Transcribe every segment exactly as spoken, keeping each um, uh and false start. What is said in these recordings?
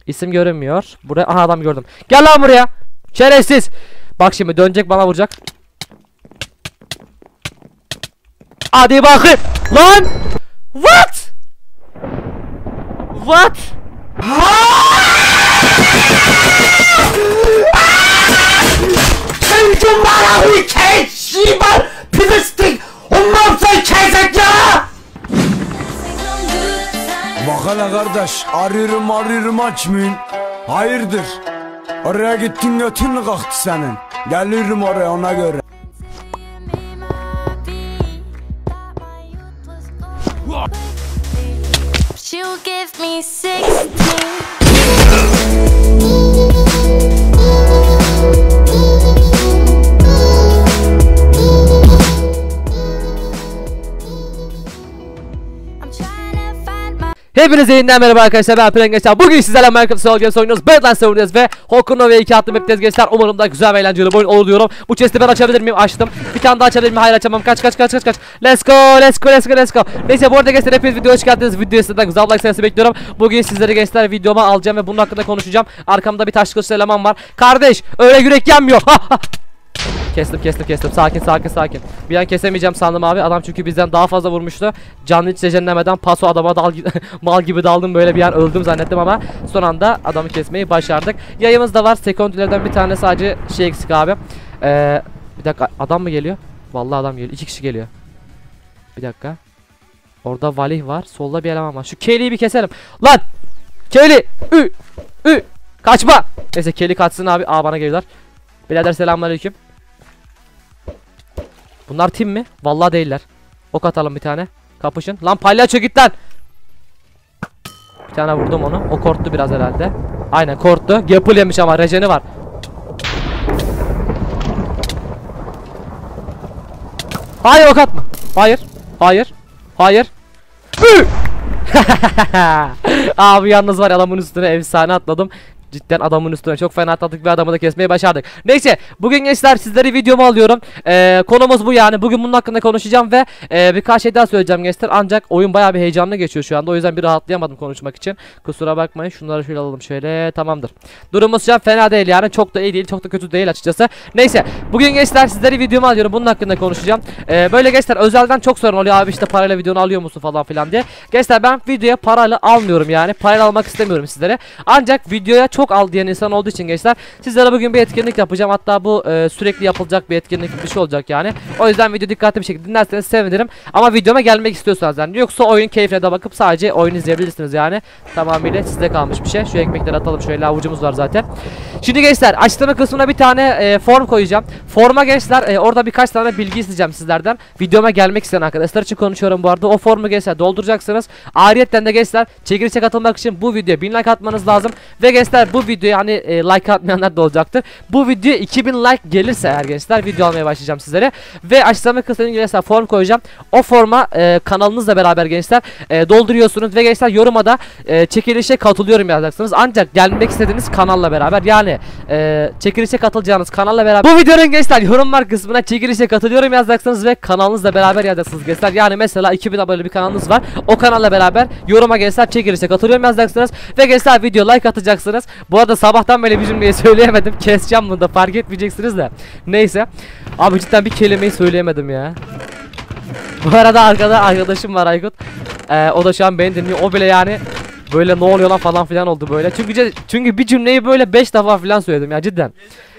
İsim görünmüyor. Buraya aha adam gördüm. Gel lan buraya. Şerefsiz. Bak şimdi dönecek bana vuracak. Hadi bakayım. Lan. What? What? 생존마라고 개 씨발 피드스틱 엄마 없어 개새끼야. Bak hele kardeş, arıyorum arıyorum açmayın. Hayırdır? Oraya gittin götün mü kalktı senin? Geliyorum oraya ona göre. She'll give me sixteen. Hepinize yeniden merhaba arkadaşlar, ben Pren Gençler. Bugün sizlerle Minecraft Survival Games oynuyoruz. Badlands oynuyoruz ve Hokuno ve iki adlı map'teyiz gençler. Umarım da güzel ve eğlenceli bir oyun olur diyorum. Bu chest'i ben açabilir miyim? Açtım. Bir tane daha açabilir miyim? Hayır açamam. Kaç kaç kaç kaç kaç. Let's go let's go let's go let's go. Neyse bu arada gençler hepiniz videoya hoş geldiniz. Videoya sizden güzel like sayısı bekliyorum. Bugün sizleri gençler videoma alacağım ve bunun hakkında konuşacağım. Arkamda bir taş kılıçlı eleman var. Kardeş öyle yürek yenmiyor. Kestim kestim kestim, sakin sakin sakin. Bir an kesemeyeceğim sandım abi, adam çünkü bizden daha fazla vurmuştu. Canlı hiç rejenlemeden paso adama dal mal gibi daldım, böyle bir an öldüm zannettim ama son anda adamı kesmeyi başardık. Yayımız da var, sekondülerden bir tane sadece şey eksik abi. Ee, bir dakika, adam mı geliyor? Vallahi adam geliyor, iki kişi geliyor. Bir dakika. Orada Valih var, solda bir eleman var. Şu Kelly'yi bir keselim. Lan! Kelly! Ü! Ü! Kaçma! Neyse Kelly kaçsın abi. Aa bana geliyorlar. Birader selamünaleyküm. Bunlar tim mi? Vallahi değiller. Ok atalım bir tane. Kapışın. Lan palyaço git lan. Bir tane vurdum onu. O korktu biraz herhalde. Aynen korktu. Gapple yemiş ama rejeni var. Hayır ok atma. Hayır. Hayır. Hayır. Abi yalnız var, adamın üstüne efsane atladım. Cidden adamın üstüne çok fena atladık ve adamı da kesmeyi başardık. Neyse bugün gençler sizleri videomu alıyorum. Ee, konumuz bu yani. Bugün bunun hakkında konuşacağım ve e, birkaç şey daha söyleyeceğim gençler. Ancak oyun bayağı bir heyecanlı geçiyor şu anda. O yüzden bir rahatlayamadım konuşmak için. Kusura bakmayın. Şunları şöyle alalım şöyle. Tamamdır. Durumumuz şu an fena değil yani. Çok da iyi değil. Çok da kötü değil açıkçası. Neyse. Bugün gençler sizleri videomu alıyorum. Bunun hakkında konuşacağım. Ee, böyle gençler özelden çok sorun oluyor. Abi işte parayla videonu alıyor musun falan filan diye. Gençler ben videoya parayla almıyorum yani. Parayla almak istemiyorum sizlere. Ancak videoya çok al diyen insan olduğu için gençler sizlere bugün bir etkinlik yapacağım. Hatta bu e, sürekli yapılacak bir etkinlik bir şey olacak yani. O yüzden video dikkatli bir şekilde dinlerseniz sevinirim. Ama videoma gelmek istiyorsanız yani. Yoksa oyun keyfine de bakıp sadece oyun izleyebilirsiniz yani. Tamamıyla sizde kalmış bir şey. Şu ekmekleri atalım şöyle, avucumuz var zaten. Şimdi gençler açıklama kısmına bir tane e, form koyacağım. Forma gençler e, orada birkaç tane bilgi isteyeceğim sizlerden. Videoma gelmek isteyen arkadaşlar için konuşuyorum bu arada. O formu gençler dolduracaksınız. Ayrıca de gençler çekilişe katılmak için bu videoya bin like atmanız lazım. Ve gençler bu videoya hani e, like atmayanlar da olacaktır. Bu videoya iki bin like gelirse eğer gençler video almaya başlayacağım sizlere. Ve açıklama kısmına gençler form koyacağım. O forma e, kanalınızla beraber gençler e, dolduruyorsunuz ve gençler yoruma da e, çekilişe katılıyorum yazacaksınız. Ancak gelmek istediğiniz kanalla beraber yani e, çekilişe katılacağınız kanalla beraber. Bu videonun gençler yorumlar kısmına çekilişe katılıyorum yazacaksınız ve kanalınızla beraber yazacaksınız gençler. Yani mesela iki bin abone bir kanalınız var. O kanalla beraber yoruma gençler çekilişe katılıyorum yazacaksınız ve gençler video like atacaksınız. Bu arada sabahtan böyle bir cümleyi söyleyemedim. Keseceğim bunu da, fark etmeyeceksiniz de. Neyse. Abi cidden bir kelimeyi söyleyemedim ya. Bu arada arkada arkadaşım var Aykut. Ee, o da şu an beni dinliyor. O bile yani böyle ne oluyor lan falan filan oldu böyle. Çünkü çünkü bir cümleyi böyle beş defa filan söyledim ya cidden.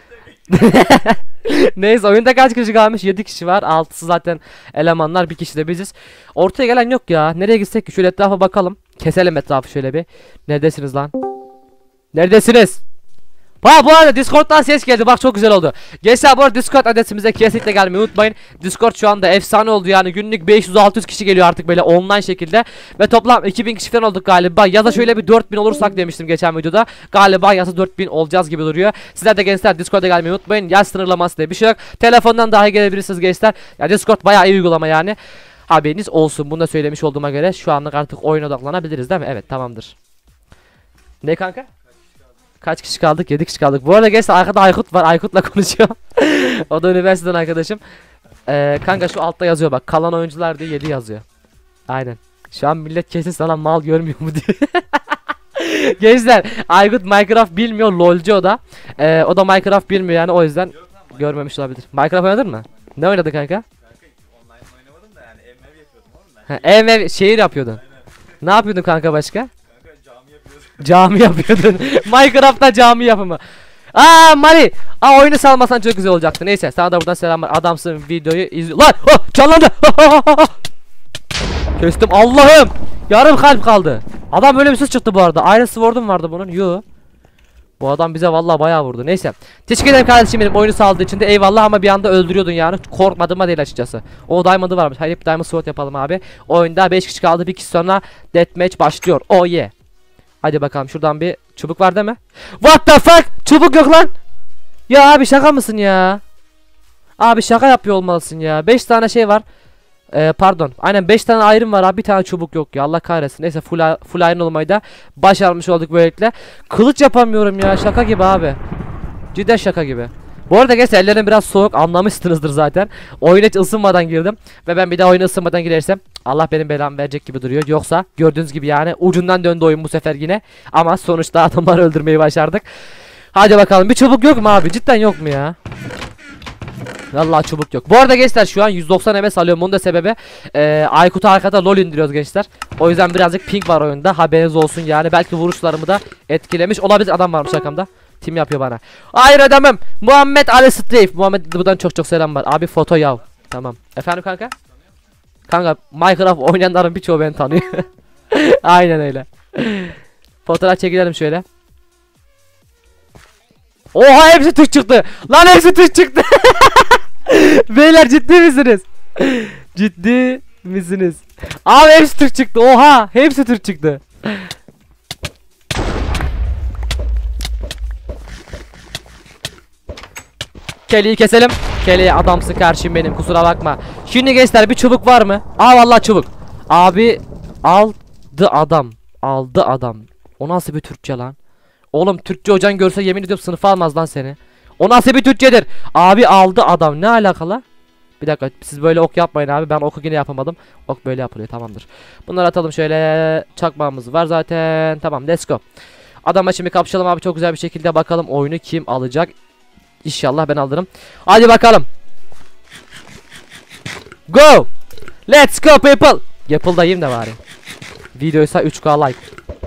Neyse oyunda kaç kişi kalmış? yedi kişi var. altısı zaten elemanlar, bir kişi de biziz. Ortaya gelen yok ya. Nereye gitsek ki? Şöyle etrafa bakalım. Keselim etrafı şöyle bir. Neredesiniz lan? Neredesiniz? Ha bu arada Discord'dan ses geldi, bak çok güzel oldu. Gençler bu arada Discord adresimize kesinlikle gelmeyi unutmayın. Discord şu anda efsane oldu yani, günlük beş yüz altı yüz kişi geliyor artık böyle online şekilde. Ve toplam iki bin kişi falan olduk galiba. Ya da şöyle bir dört bin olursak demiştim geçen videoda. Galiba ya da dört bin olacağız gibi duruyor. Sizler de gençler Discord'a gelmeyi unutmayın. Yaş sınırlaması diye bir şey yok. Telefondan dahi gelebilirsiniz gençler. Ya Discord bayağı iyi uygulama yani. Haberiniz olsun, bunu da söylemiş olduğuma göre şu anlık artık oyuna odaklanabiliriz değil mi? Evet tamamdır. Ne kanka? Kaç kişi kaldık? yedi kişi kaldık. Bu arada gençler arkada Aykut var. Aykut'la konuşuyor. O da üniversiteden arkadaşım. Ee, kanka şu altta yazıyor bak. Kalan oyuncular diye yedi yazıyor. Aynen. Şu an millet kesin sana mal görmüyor mu diye. Gençler Aykut Minecraft bilmiyor, lolcu o da. Ee, o da Minecraft bilmiyor yani, o yüzden görmemiş olabilir. Minecraft oynadın mı? Ne oynadın kanka? Kanka online oynamadım da yani ev mev yapıyordum oğlum ben. Ha, ev ev şehir yapıyordun. Ne yapıyordun kanka başka? Kanka cami yapıyordum. Cami yapıyordun. Minecraft'ta cami yapımı. Aa Mari. Aa oyunu salmasan çok güzel olacaktı. Neyse sana da buradan selamlar. Adamsın, videoyu izliyor. Lan oh, canlandı. Kestim Allah'ım. Yarım kalp kaldı. Adam böyle bir ses çıktı bu arada. Iron Sword'um vardı bunun. Yo. Bu adam bize vallahi bayağı vurdu. Neyse. Teşekkür ederim kardeşim benim oyunu saldığı için de eyvallah, ama bir anda öldürüyordun yani. Korkmadığıma değil açıkçası. O diamond'ı varmış. Hayır, hep diamond sword yapalım abi. Oyunda beş kişi kaldı. Bir kişi sonra deathmatch başlıyor. Oh yeah. Hadi bakalım, şuradan bir çubuk var değil mi? What the fuck? Çubuk yok lan. Ya abi şaka mısın ya? Abi şaka yapıyor olmalısın ya. beş tane şey var. Ee, pardon. Aynen beş tane ayrım var abi. Bir tane çubuk yok ya. Allah kahretsin. Neyse full, full ayrım olmayı da başarmış olduk böylelikle. Kılıç yapamıyorum ya. Şaka gibi abi. Cidden şaka gibi. Bu arada gençler ellerim biraz soğuk, anlamışsınızdır zaten. Oyuna hiç ısınmadan girdim. Ve ben bir daha oyuna ısınmadan girersem Allah benim belamı verecek gibi duruyor. Yoksa gördüğünüz gibi yani ucundan döndü oyun bu sefer yine. Ama sonuçta adamları öldürmeyi başardık. Hadi bakalım, bir çubuk yok mu abi? Cidden yok mu ya? Vallahi çubuk yok. Bu arada gençler şu an yüz doksan M S alıyorum. Bunun da sebebi e, Aykut'a arkada LoL indiriyoruz gençler. O yüzden birazcık ping var oyunda. Haberiniz olsun yani. Belki vuruşlarımı da etkilemiş olabilir. Adam varmış arkamda. Tim yapıyor bana. Hayır adamım. Muhammed Ali Strafe. Muhammed buradan çok çok selam var. Abi foto yav. Tamam. Efendim kanka? Kanka Minecraft oynayanların birçoğu beni tanıyor. Aynen öyle. Fotoğraf çekilelim şöyle. Oha hepsi Türk çıktı. Lan hepsi Türk çıktı. Beyler ciddi misiniz? Ciddi misiniz? Abi hepsi Türk çıktı. Oha hepsi Türk çıktı. Kelly'yi keselim. Kelly adamsın karşım benim, kusura bakma. Şimdi gençler bir çubuk var mı? Aa vallahi çubuk. Abi aldı adam. Aldı adam. O nasıl bir Türkçe lan? Oğlum Türkçe hocan görse yemin ediyorum sınıfa almaz lan seni. O nasıl bir Türkçedir? Abi aldı adam, ne alakalı? Bir dakika, siz böyle ok yapmayın abi, ben oku yine yapamadım. Ok böyle yapılıyor, tamamdır. Bunları atalım şöyle, çakmağımız var zaten. Tamam, let's go. Adamla şimdi kapışalım abi çok güzel bir şekilde, bakalım oyunu kim alacak. İnşallah ben alırım. Hadi bakalım. Go. Let's go people. Yapıldayım da bari. Videoysa üç K like.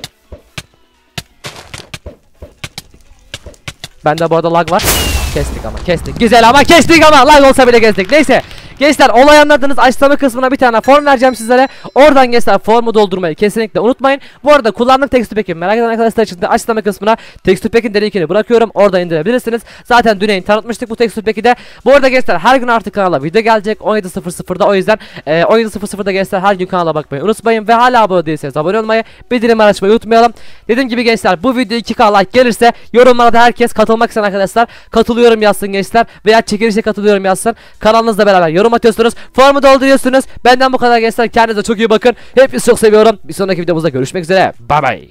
Bende bu arada lag var. Kestik ama kestik. Güzel ama kestik ama lag olsa bile kestik. Neyse. Gençler olay anladınız. Açıklama kısmına bir tane form vereceğim sizlere. Oradan gençler formu doldurmayı kesinlikle unutmayın. Bu arada kullandığım tekstür peki merak eden arkadaşlar için de açıklama kısmına tekstür pekin linkini bırakıyorum. Orada indirebilirsiniz. Zaten dün tanıtmıştık bu tekstür peki de. Bu arada gençler her gün artık kanala video gelecek on yedi sıfır sıfırda, o yüzden e, on yedi sıfır sıfırda gençler her gün kanala bakmayı unutmayın. Ve hala abone değilseniz abone olmayı, bildirim açmayı unutmayalım. Dediğim gibi gençler bu video iki K like gelirse yorumlara da herkes katılmak isteyen arkadaşlar katılıyorum yazsın gençler. Veya çekilişe katılıyorum yazsın. Kanalınızla beraber yorum atıyorsunuz. Formu dolduruyorsunuz. Benden bu kadar gençler. Kendinize çok iyi bakın. Hepinizi çok seviyorum. Bir sonraki videomuzda görüşmek üzere. Bye bye.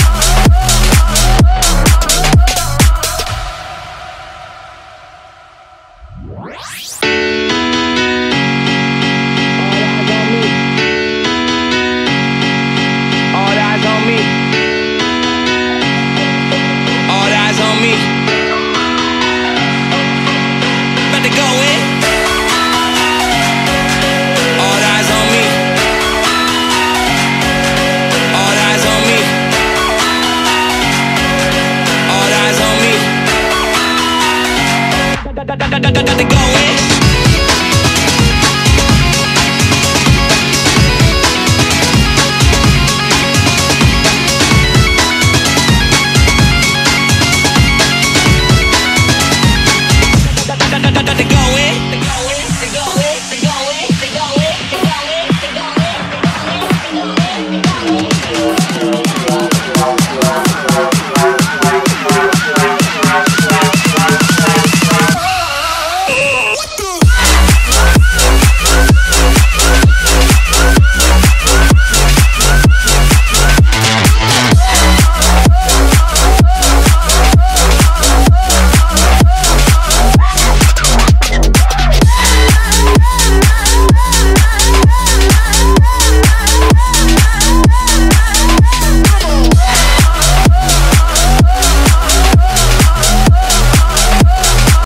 All eyes on me. All eyes on me. About to go in. All eyes on me. All eyes on me. All eyes on me. About to go in.